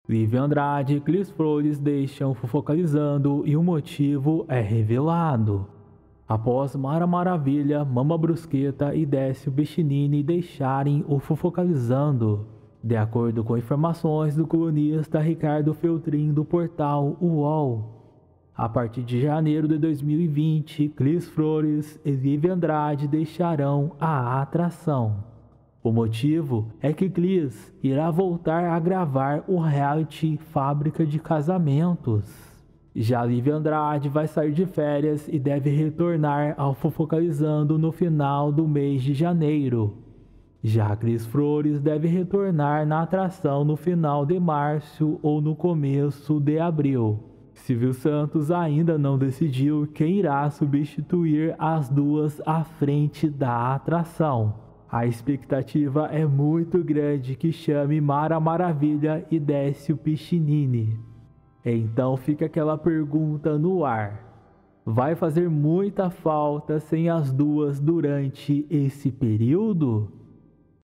Lívia Andrade e Cris Flores deixam Fofocalizando e o motivo é revelado. Após Mara Maravilha, Mama Brusqueta e Décio Bechinini deixarem o Fofocalizando. De acordo com informações do colunista Ricardo Feltrin do portal UOL, a partir de janeiro de 2020, Cris Flores e Lívia Andrade deixarão a atração. O motivo é que Cris irá voltar a gravar o reality Fábrica de Casamentos. Já Lívia Andrade vai sair de férias e deve retornar ao Fofocalizando no final do mês de janeiro. Já Cris Flores deve retornar na atração no final de março ou no começo de abril. Silvio Santos ainda não decidiu quem irá substituir as duas à frente da atração. A expectativa é muito grande que chame Mara Maravilha e Décio Bechinini. Então fica aquela pergunta no ar. Vai fazer muita falta sem as duas durante esse período?